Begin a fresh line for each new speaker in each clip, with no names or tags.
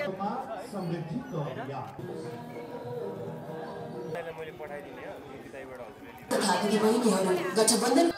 गठबन्धन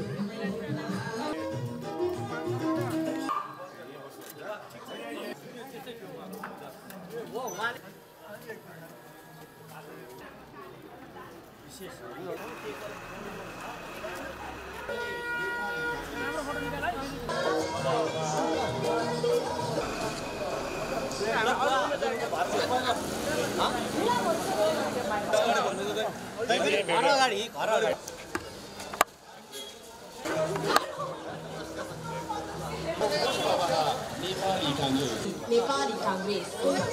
नेपाली कांग्रेस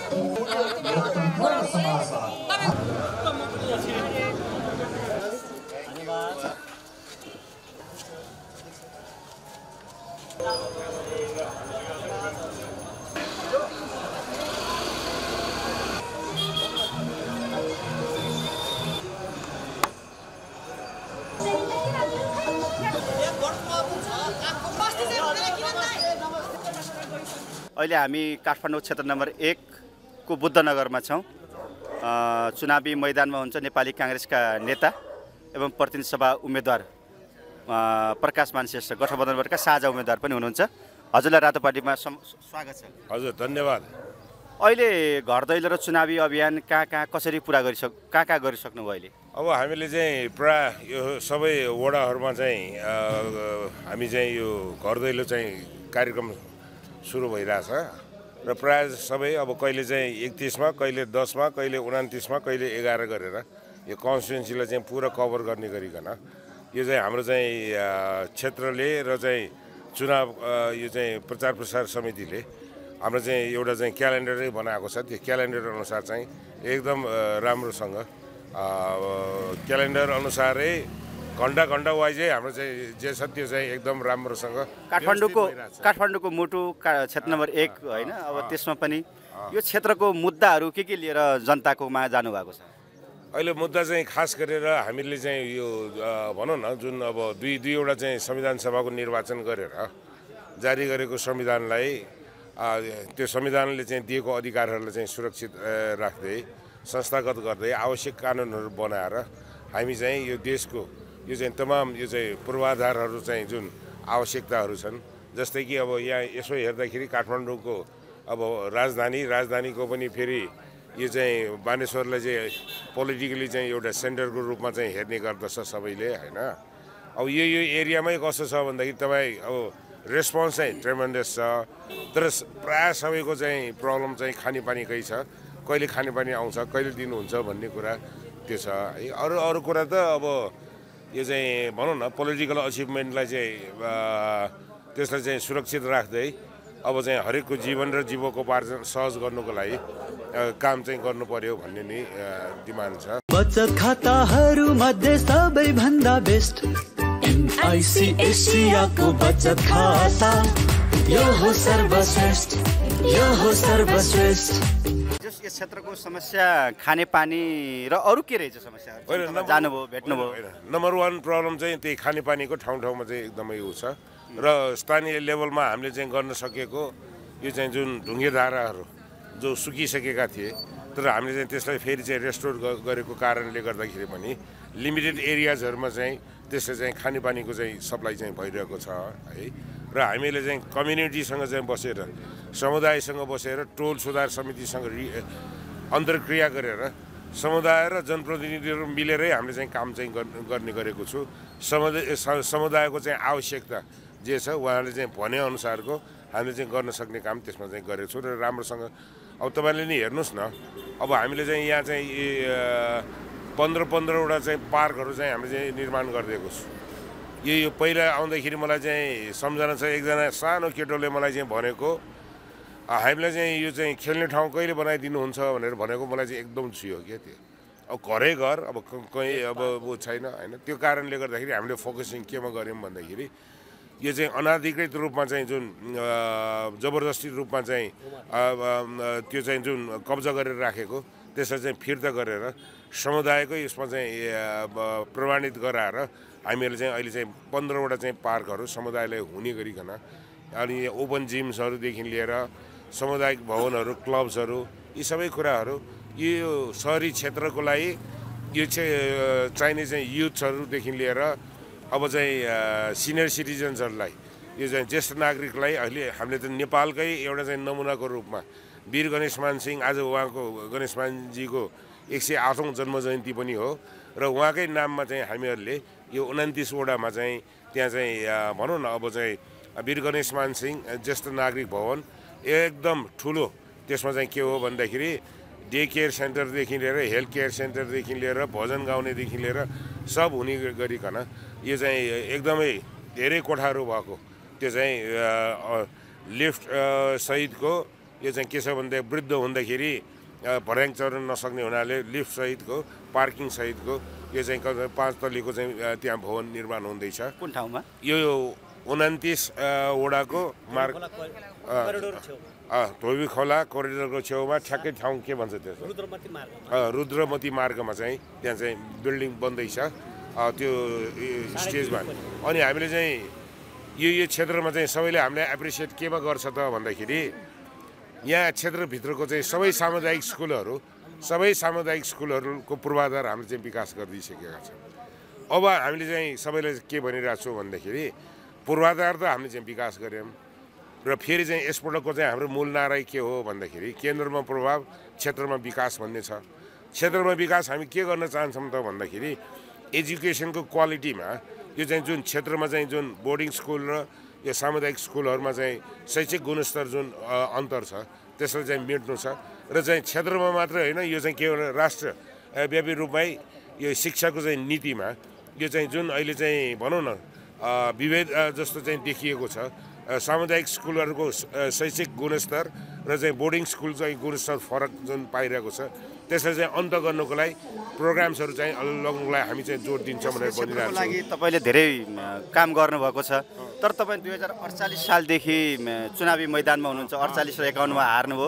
अहिले हामी काठमाडौँ क्षेत्र नम्बर 1 को बुद्धनगरमा छौं। चुनावी मैदानमा हुन्छ नेपाली कांग्रेसका नेता एवं प्रतिनिधि सभा उम्मेदवार प्रकाशमान श्रेष्ठ गठबन्धनका साझा उम्मेदवार पनि हुनुहुन्छ। हजुरलाई रातोपाटीमा स्वागत छ।
हजुर धन्यवाद।
अहिले घर दैलो र चुनावी अभियान कहाँ कसरी पुरा गरिसक्नु भयो अहिले?
अब हामीले चाहिँ प्राय यो सबै वडाहरूमा चाहिँ हामी चाहिँ यो घर दैलो चाहिँ कार्यक्रम सुरु भइरहेछ र प्राय सबै अब कहिले चाहिँ 31 मा, कहिले 10 मा, कहिले 29 मा, कहिले 11 गरेर यो कन्स्टिट्युन्सीलाई चाहिँ पुरा कभर गर्ने गरिकन यो चाहिँ हाम्रो चाहिँ क्षेत्रले र चाहिँ चुनाव यो चाहिँ प्रचार प्रसार समितिले हाम्रो चाहिँ एउटा चाहिँ क्यालेन्डरै बनाएको छ। त्यो क्यालेन्डर अनुसार चाहिँ एकदम राम्रोसँग क्यालेन्डर अनुसारै घण्टा वाइजै हाम्रो चाहिँ जे छ त्यो चाहिँ एकदम राम्रोसँग
काठमाडौँको मुटु क्षेत्र नम्बर 1 हैन। अब त्यसमा पनि यो क्षेत्रको मुद्दाहरू के लिएर जनताको मा जानु भएको छ?
अहिले मुद्दा चाहिँ खास गरेर हामीले चाहिँ यो भनौँ न जुन अब दुईवटा चाहिँ संविधान सभाको निर्वाचन गरेर जारी गरेको संविधानलाई त्यो संविधानले चाहिँ दिएको अधिकारहरूलाई चाहिँ सुरक्षित राख्दै संस्थागत गर्दै आवश्यक कानुनहरू बनाएर हामी चाहिँ यो देशको यो चाहिँ तमाम यो चाहिँ पूर्वाधारहरू चाहिँ जुन आवश्यकताहरू छन्, जस्तै कि अब यहाँ यसो हेर्दाखेरि काठमाडौँको अब राजधानीको पनि फेरि यो चाहिँ बानेश्वरलाई चाहिँ पोलिटिकली चाहिँ एउटा सेन्टरको रूपमा चाहिँ हेर्ने गर्दछ सबैले हैन। अब यो एरियामै कस्तो छ भन्दाखेरि तपाईँ अब रेस्पोन्स चाहिँ ट्रेमेन्डस छ, तर प्राय सबैको चाहिँ प्रब्लम चाहिँ खानेपानीकै छ। कहिले खानेपानी आउँछ, कहिले दिनुहुन्छ भन्ने कुरा त्यो छ है। अरू कुरा त अब यो चाहिँ भनौँ न पोलिटिकल अचिभमेन्टलाई चाहिँ त्यसलाई चाहिँ सुरक्षित राख्दै अब चाहिँ हरेकको जीवन र जीवकोपार्जन सहज गर्नुको लागि काम चाहिँ गर्नु पर्यो भन्ने नै डिमान्ड छ।
बचत खाताहरू मध्ये सबैभन्दा बेस्ट एनआईसीएसियाको बचत खाता यो हो सर्वश्रेष्ठ, यो हो सर्वश्रेष्ठ।
यस क्षेत्रको समस्या खानेपानी र अरू के रहेछ समस्या? जानुभयो, भेट्नुभयो?
नम्बर 1 प्रब्लम चाहिँ त्यही खानेपानीको ठाउँमा चाहिँ एकदमै उ छ र स्थानीय लेभलमा हामीले चाहिँ गर्न सकेको यो चाहिँ जुन ढुङ्गे धाराहरू जो सुकिसकेका थिए, तर हामीले चाहिँ त्यसलाई फेरि चाहिँ रेस्टोर गरेको कारणले गर्दाखेरि पनि लिमिटेड एरियाजहरूमा चाहिँ त्यसले चाहिँ खानेपानीको चाहिँ सप्लाई चाहिँ भइरहेको छ है। र हामीले चाहिँ कम्युनिटीसँग चाहिँ बसेर समुदायसँग बसेर टोल सुधार समितिसँग अन्तर्क्रिया गरेर समुदाय र जनप्रतिनिधिहरू मिलेरै हामीले चाहिँ काम चाहिँ गर्ने गरेको छु। समुदायको चाहिँ आवश्यकता जे छ उहाँले चाहिँ भने अनुसारको हामीले चाहिँ गर्न सक्ने काम त्यसमा चाहिँ गरेको छु र राम्रोसँग। अब तपाईँले नि हेर्नुहोस् न, अब हामीले चाहिँ यहाँ चाहिँ 15-15वटा चाहिँ पार्कहरू चाहिँ हामीले चाहिँ निर्माण गरिदिएको छु। यो पहिला आउँदाखेरि मलाई चाहिँ सम्झना छ, एकजना सानो केटोले मलाई चाहिँ भनेको हामीलाई चाहिँ यो चाहिँ खेल्ने ठाउँ कहिले बनाइदिनुहुन्छ भनेर भनेको मलाई चाहिँ एकदम छुयो क्या त्यो। अब घरै घर अब कहीँ अब ऊ छैन होइन। त्यो कारणले गर्दाखेरि हामीले फोकसिङ केमा गऱ्यौँ भन्दाखेरि यो चाहिँ अनाधिकृत रूपमा चाहिँ जुन जबरजस्ती रूपमा चाहिँ त्यो चाहिँ जुन कब्जा गरेर राखेको त्यसलाई चाहिँ फिर्ता गरेर समुदायकै यसमा चाहिँ प्रमाणित गराएर हामीहरूले चाहिँ अहिले चाहिँ 15वटा चाहिँ पार्कहरू समुदायलाई हुने गरिकन अनि ओपन जिम्सहरूदेखि लिएर सामुदायिक भवनहरू क्लब्सहरू यी सबै कुराहरू यो सहरी क्षेत्रको लागि यो चाहिने चाहिँ युथ्सहरूदेखि लिएर अब चाहिँ सिनियर सिटिजन्सहरूलाई यो चाहिँ ज्येष्ठ नागरिकलाई अहिले हामीले त नेपालकै एउटा चाहिँ नमुनाको रूपमा वीर गणेशमान सिंह आज उहाँको गणेशमानजीको 108औं जन्म जयन्ती पनि हो र उहाँकै नाममा चाहिँ हामीहरूले यो 29 वडामा चाहिँ त्यहाँ चाहिँ भनौँ न अब चाहिँ वीर गणेशमान सिंह ज्येष्ठ नागरिक भवन एकदम ठुलो त्यसमा चाहिँ के हो भन्दाखेरि डे केयर सेन्टरदेखि लिएर हेल्थ केयर सेन्टरदेखि लिएर भजन गाउनेदेखि लिएर सब हुने गरिकन यो चाहिँ एकदमै धेरै कोठाहरू भएको त्यो चाहिँ लिफ्ट सहितको यो चाहिँ के छ भन्दा वृद्ध हुँदाखेरि भर्याङ चढ्न नसक्ने हुनाले लिफ्ट सहितको पार्किङ सहितको यो चाहिँ 5 तल्लीको चाहिँ त्यहाँ भवन निर्माण हुँदैछ।
कुन ठाउँमा?
यो 29 वडाको मार्ग धोबी खोला कोरिडोरको छेउमा ठ्याक्कै ठाउँ के भन्छ त्यसो रुद्रमती मार्गमा चाहिँ त्यहाँ चाहिँ बिल्डिङ बन्दैछ त्यो स्टेजमा। अनि हामीले चाहिँ यो क्षेत्रमा चाहिँ सबैले हामीलाई एप्रिसिएट केमा गर्छ त भन्दाखेरि यहाँ क्षेत्रभित्रको चाहिँ सबै सामुदायिक स्कुलहरूको पूर्वाधार हामीले चाहिँ विकास गरिदिइसकेका छौँ। अब हामीले चाहिँ सबैले के भनिरहेको छौँ भन्दाखेरि पूर्वाधार त हामीले चाहिँ विकास गऱ्यौँ र फेरि चाहिँ यसपल्टको चाहिँ हाम्रो मूल नारा के हो भन्दाखेरि केन्द्रमा प्रभाव क्षेत्रमा विकास भन्ने छ। क्षेत्रमा विकास हामी के गर्न चाहन्छौँ त भन्दाखेरि एजुकेसनको क्वालिटीमा यो चाहिँ जुन क्षेत्रमा चाहिँ जुन बोर्डिङ स्कुल र यो सामुदायिक स्कुलहरूमा चाहिँ शैक्षिक गुणस्तर जुन अन्तर छ त्यसलाई चाहिँ मेट्नु छ र चाहिँ क्षेत्रमा मात्र होइन यो चाहिँ के हो राष्ट्रव्यापी रूपमै यो शिक्षाको चाहिँ नीतिमा यो चाहिँ जुन अहिले चाहिँ भनौँ न विभेद जस्तो चाहिँ देखिएको छ सामुदायिक स्कुलहरूको शैक्षिक गुणस्तर र चाहिँ बोर्डिङ स्कुल चाहिँ गुणस्तर फरक जुन पाइरहेको छ त्यसलाई चाहिँ अन्त गर्नुको लागि प्रोग्राम्सहरू चाहिँ लगाउनुको लागि हामी चाहिँ जोड दिन्छौँ भनेर भनिरहेको छौँ।
लागि तपाईँले धेरै काम गर्नुभएको छ तर तपाईँ 2048 सालदेखि चुनावी मैदानमा हुनुहुन्छ। 48 र 51 मा हार्नुभयो,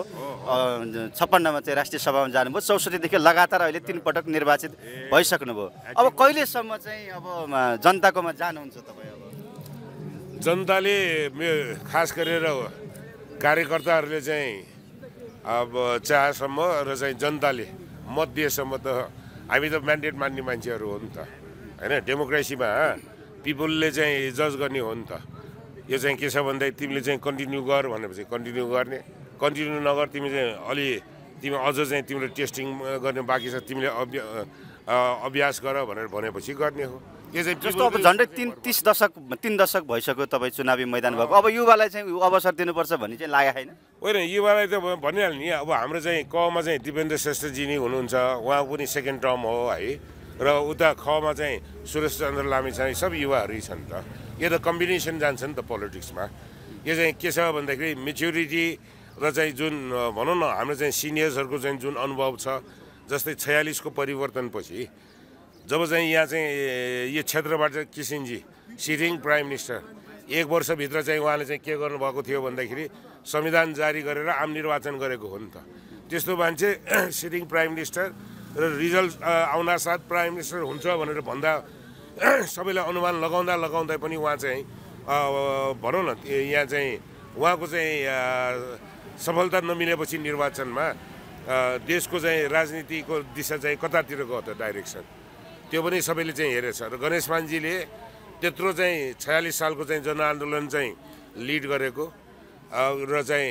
56 मा चाहिँ राष्ट्रिय सभामा जानुभयो, 64 देखि लगातार अहिले 3 पटक निर्वाचित भइसक्नुभयो। अब कहिलेसम्म चाहिँ अब जनताकोमा जानुहुन्छ तपाईँ? अब
जनताले खास गरेर कार्यकर्ताहरूले चाहिँ अब चाहेसम्म र चाहिँ जनताले मत दिएसम्म त हामी त म्यान्डेट मान्ने मान्छेहरू हो नि त होइन। डेमोक्रेसीमा पिपुलले चाहिँ जज गर्ने हो नि त। यो चाहिँ के छ भन्दाखेरि तिमीले चाहिँ कन्टिन्यू गर भनेपछि कन्टिन्यू गर्ने, कन्टिन्यू नगर तिमी चाहिँ तिमी अझ चाहिँ तिमीले टेस्टिङ गर्ने बाँकी छ तिमीले अभ्यास गर भनेर भनेपछि गर्ने हो। यो चाहिँ
जस्तो अब झन्डै 3 दशक भइसक्यो तपाईँ चुनावी मैदान भएको। अब युवालाई चाहिँ अवसर दिनुपर्छ भन्ने चाहिँ लागेको छैन?
होइन, युवालाई त भनिहाल्नु नि। अब हाम्रो चाहिँ कमा चाहिँ दिपेन्द्र श्रेष्ठजी नै हुनुहुन्छ, उहाँ पनि सेकेन्ड टर्म हो है। र उता खमा चाहिँ सुरेश चन्द्र लामिछाने सब युवाहरू छन् त। यो त कम्बिनेसन जान्छ नि त पोलिटिक्समा। यो चाहिँ के छ भन्दाखेरि मेच्युरिटी र चाहिँ जुन भनौँ न हाम्रो चाहिँ सिनियर्सहरूको चाहिँ जुन अनुभव छ, जस्तै 46 को परिवर्तनपछि जब चाहिँ यहाँ चाहिँ यो क्षेत्रबाट किसिनजी सिटिङ प्राइम मिनिस्टर 1 वर्षभित्र चाहिँ उहाँले चाहिँ के गर्नुभएको थियो भन्दाखेरि संविधान जारी गरेर आम निर्वाचन गरेको हो नि त। त्यस्तो मान्छे सिटिङ प्राइम मिनिस्टर र रिजल्ट आउनासाथ प्राइम मिनिस्टर हुन्छ भनेर भन्दा सबैलाई अनुमान लगाउँदा पनि उहाँ चाहिँ भनौँ न यहाँ चाहिँ उहाँको चाहिँ सफलता नमिलेपछि निर्वाचनमा देशको चाहिँ राजनीतिको दिशा चाहिँ कतातिर गयो त डाइरेक्सन, त्यो पनि सबैले चाहिँ हेरेछ। र गणेशमानजीले त्यत्रो चाहिँ 46 सालको चाहिँ जनआन्दोलन चाहिँ लिड गरेको र चाहिँ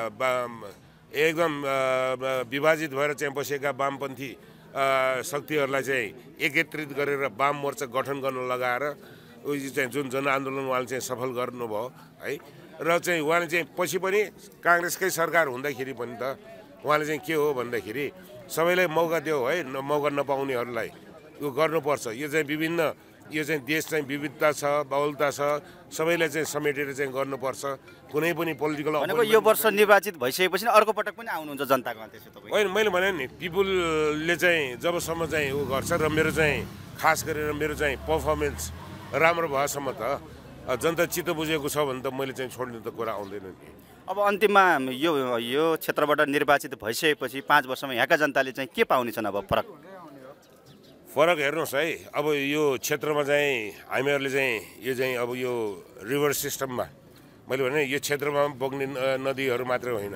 एकदम विभाजित भएर चाहिँ बसेका वामपन्थी शक्तिहरूलाई चाहिँ एकत्रित गरेर वाम मोर्चा गठन गर्न लगाएर उयो चाहिँ जुन जनआन्दोलन उहाँले चाहिँ सफल गर्नुभयो है। र चाहिँ उहाँले चाहिँ पछि पनि काङ्ग्रेसकै सरकार हुँदाखेरि पनि त उहाँले चाहिँ के हो भन्दाखेरि सबैलाई मौका दियो है, मौका नपाउनेहरूलाई यो गर्नुपर्छ। यो चाहिँ विभिन्न यो चाहिँ देश चाहिँ विविधता छ, बहुलता छ, सबैलाई चाहिँ समेटेर चाहिँ गर्नुपर्छ। कुनै पनि पोलिटिकल
यो वर्ष निर्वाचित भइसकेपछि अर्को पटक पनि आउनुहुन्छ जनतामा त्यसो तपाईँ?
होइन, मैले भने नि पिपुलले चाहिँ जबसम्म चाहिँ ऊ गर्छ र मेरो चाहिँ खास गरेर मेरो चाहिँ पर्फर्मेन्स राम्रो भएसम्म त जनता चित्त बुझेको छ भने त मैले चाहिँ छोड्ने त कुरा आउँदैन नि।
अब अन्तिममा यो क्षेत्रबाट निर्वाचित भइसकेपछि 5 वर्षमा यहाँका जनताले चाहिँ के पाउनेछन्? अब
फरक हेर्नुहोस् है। अब यो क्षेत्रमा चाहिँ हामीहरूले चाहिँ यो चाहिँ अब यो रिभर सिस्टममा मैले भने यो क्षेत्रमा बग्ने नदीहरू मात्रै होइन,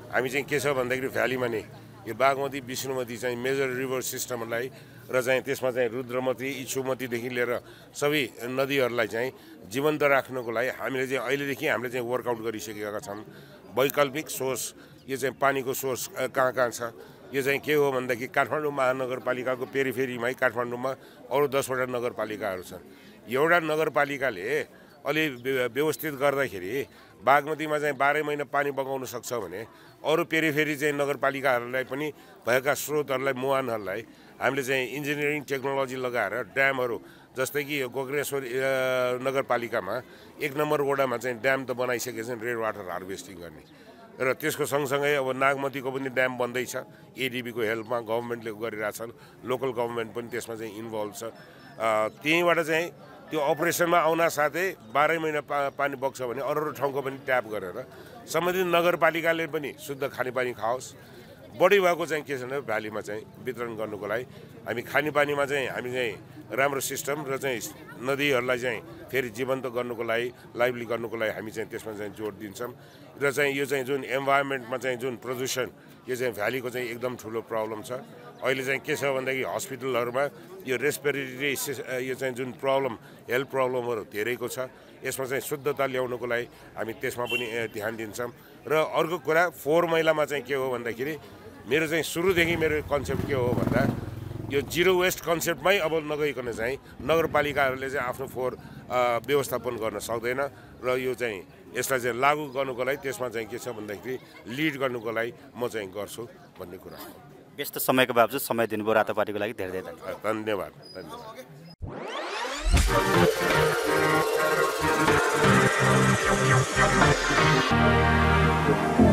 हामी चाहिँ के छ भन्दाखेरि भ्यालीमा नि यो बागमती विष्णुमती चाहिँ मेजर रिभर सिस्टमहरूलाई र चाहिँ त्यसमा चाहिँ रुद्रमती इच्छुमतीदेखि लिएर सबै नदीहरूलाई चाहिँ जीवन्त राख्नको लागि हामीले चाहिँ अहिलेदेखि हामीले चाहिँ वर्कआउट गरिसकेका छौँ। वैकल्पिक सोर्स यो चाहिँ पानीको सोर्स कहाँ कहाँ छ यो चाहिँ के हो भन्दाखेरि काठमाडौँ महानगरपालिकाको पेरिफेरीमै काठमाडौँमा अरू 10वटा नगरपालिकाहरू छन्। एउटा नगरपालिकाले अलि व्यवस्थित गर्दाखेरि बागमतीमा चाहिँ 12 महिना पानी बगाउन सक्छ भने अरू पेरिफेरी चाहिँ नगरपालिकाहरूलाई पनि भएका स्रोतहरूलाई मुहानहरूलाई हामीले चाहिँ इन्जिनियरिङ टेक्नोलोजी लगाएर ड्यामहरू जस्तै कि गोकर्णेश्वर नगरपालिकामा 1 नम्बर वडामा चाहिँ ड्याम त बनाइसकेको छ रेन वाटर हार्भेस्टिङ गर्ने र त्यसको सँगसँगै अब नागमतीको पनि ड्याम बन्दैछ एडिबीको हेल्पमा गभर्मेन्टले गरिरहेछन् लोकल गभर्मेन्ट पनि त्यसमा चाहिँ इन्भल्भ छ। त्यहीँबाट चाहिँ त्यो अपरेसनमा आउन साथै 12 महिना पानी बग्छ भने अरू ठाउँको पनि ट्याप गरेर सम्बन्धित नगरपालिकाले पनि शुद्ध खानेपानी खाओस्। बढी भएको चाहिँ के छ भने भ्यालीमा चाहिँ वितरण गर्नुको लागि हामी खानेपानीमा चाहिँ हामी चाहिँ राम्रो सिस्टम र चाहिँ नदीहरूलाई चाहिँ फेरि जीवन्त गर्नुको लागि लाइभली गर्नुको लागि हामी चाहिँ त्यसमा चाहिँ जोड दिन्छौँ र चाहिँ यो चाहिँ जुन इन्भाइरोमेन्टमा चाहिँ जुन प्रदूषण यो चाहिँ भ्यालीको चाहिँ एकदम ठुलो प्रब्लम छ। अहिले चाहिँ के छ भन्दाखेरि हस्पिटलहरूमा यो रेस्पिरेटरी यो चाहिँ जुन प्रब्लम हेल्थ प्रब्लमहरू धेरैको छ। यसमा चाहिँ शुद्धता ल्याउनुको लागि हामी त्यसमा पनि ध्यान दिन्छौँ। र अर्को कुरा फोहोर मैलामा चाहिँ के हो भन्दाखेरि मेरो चाहिँ सुरुदेखि मेरो कन्सेप्ट के हो भन्दा यो जिरो वेस्ट कन्सेप्टमै अब नगइकन चाहिँ नगरपालिकाहरूले चाहिँ आफ्नो फोहोर व्यवस्थापन गर्न सक्दैन र यो चाहिँ यसलाई चाहिँ लागू गर्नुको लागि त्यसमा चाहिँ के छ भन्दाखेरि लिड गर्नुको लागि म चाहिँ गर्छु भन्ने कुरा हो।
व्यस्त समयको बावजुद समय दिनुभयो रातोपाटीको लागि धेरै धेरै
धन्यवाद।
धन्यवाद।